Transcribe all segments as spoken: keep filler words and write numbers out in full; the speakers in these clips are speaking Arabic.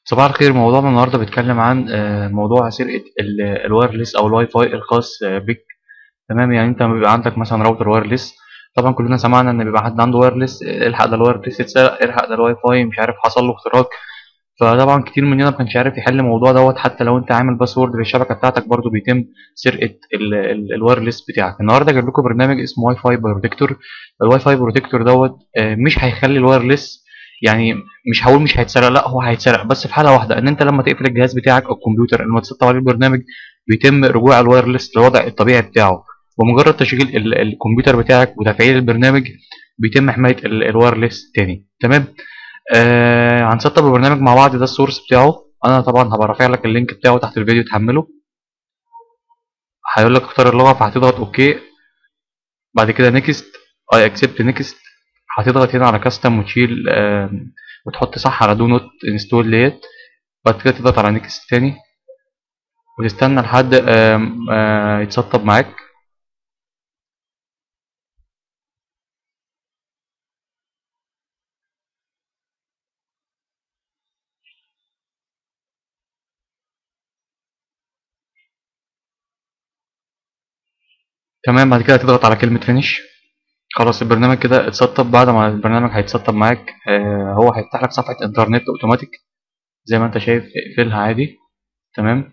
صباح الخير. موضوعنا النهارده بيتكلم عن آه، موضوع سرقة ال- الوايرلس أو الواي فاي الخاص آه، بك. تمام، يعني أنت لما بيبقى عندك مثلا راوتر وايرلس، طبعا كلنا سمعنا إن بيبقى حد عنده وايرلس، آه، الحق ده الوايرلس اتسرق، الحق ده الواي فاي مش عارف حصل له اختراق. فطبعا كتير مننا ما كانش عارف يحل الموضوع دوت. حتى لو أنت عامل باسورد للشبكة بتاعتك برضو بيتم سرقة ال- ال- الوايرلس بتاعك. النهارده جايب لكم برنامج اسمه واي فاي بروتكتور. الواي فاي بروتكتور دوت آه، مش هيخلي الوايرلس، يعني مش هقول مش هيتسرق، لا هو هيتسرق بس في حاله واحده، ان انت لما تقفل الجهاز بتاعك او الكمبيوتر لما تسطب عليه البرنامج بيتم رجوع الوايرلس للوضع الطبيعي بتاعه. بمجرد تشغيل ال- الكمبيوتر بتاعك وتفعيل البرنامج بيتم حمايه ال- الوايرلس تاني. تمام. آه هنسطب البرنامج مع بعض، ده السورس بتاعه. انا طبعا هبقى رافع لك اللينك بتاعه تحت الفيديو تحمله. هيقول لك اختار اللغه فهتضغط اوكي. بعد كده نيكست، اي اكسبت نيكست. هتضغط هنا على كاستم وتشيل آه وتحط صح على دو نوت انستول ديت. بعد كده تضغط على نيكست تاني وتستنى لحد آم، آه، يتسطب معاك. تمام، بعد كده تضغط على كلمة فينيش. خلاص البرنامج كده اتسطب. بعد ما البرنامج هيتسطب معاك آه، هو هيفتح لك صفحة انترنت اوتوماتيك زي ما انت شايف، اقفلها عادي. تمام.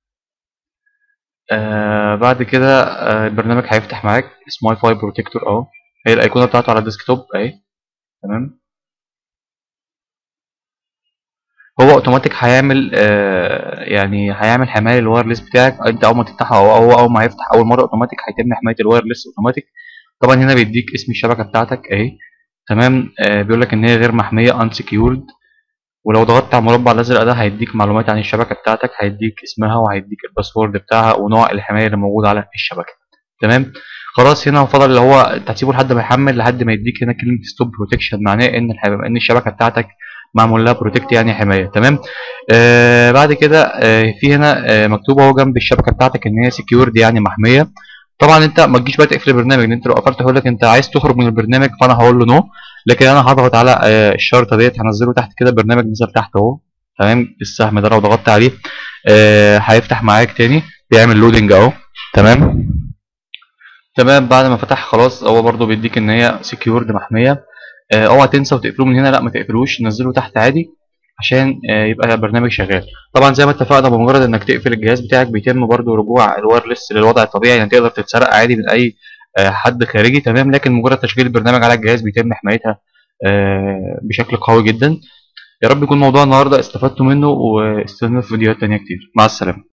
آه بعد كده آه البرنامج هيفتح معاك اسمه واي فاي بروتكتور اهو. هي الايقونة بتاعته على الديسكتوب اهي. تمام. هو اوتوماتيك هيعمل آه يعني هيعمل حمايه للوايرلس بتاعك. انت اول ما تفتحه او هو اول ما هيفتح اول مره اوتوماتيك هيتم حمايه الوايرلس اوتوماتيك. طبعا هنا بيديك اسم الشبكه بتاعتك اهي. تمام. آه بيقول لك ان هي غير محميه انسكيورد. ولو ضغطت على المربع الازرق ده هيديك معلومات عن الشبكه بتاعتك، هيديك اسمها وهيديك الباسورد بتاعها ونوع الحمايه اللي موجود على الشبكه. تمام. خلاص هنا فضل اللي هو انت هتسيبه لحد ما يحمل، لحد ما يديك هنا كلمه ستوب بروتكشن، معناه ان الح- ان الشبكه بتاعتك معمول لها بروتكت يعني حمايه. تمام. آه بعد كده آه في هنا آه مكتوب اهو جنب الشبكه بتاعتك ان هي سكيورد يعني محميه. طبعا انت ما تجيش بقى تقفل البرنامج، لان انت لو قفلت هيقول لك انت عايز تخرج من البرنامج، فانا هقول له نو. لكن انا هضغط على آه الشرطه ديت، هنزله تحت كده، البرنامج نزل تحت اهو. تمام. السهم ده لو ضغطت عليه آه هيفتح معاك تاني، بيعمل لودنج اهو. تمام. تمام. بعد ما فتح خلاص هو برضو بيديك ان هي سكيورد محميه. آه، اوعى تنسى وتقفله من هنا، لا ما تقفلوش، نزله تحت عادي عشان آه، يبقى البرنامج شغال. طبعا زي ما اتفقنا بمجرد انك تقفل الجهاز بتاعك بيتم برضو رجوع الوايرلس للوضع الطبيعي، يعني تقدر تتسرق عادي من اي آه، حد خارجي. تمام. لكن مجرد تشغيل البرنامج على الجهاز بيتم حمايتها آه، بشكل قوي جدا. يا رب يكون موضوع النهارده استفدتوا منه، واستنوا في فيديوهات تانية كتير. مع السلامة.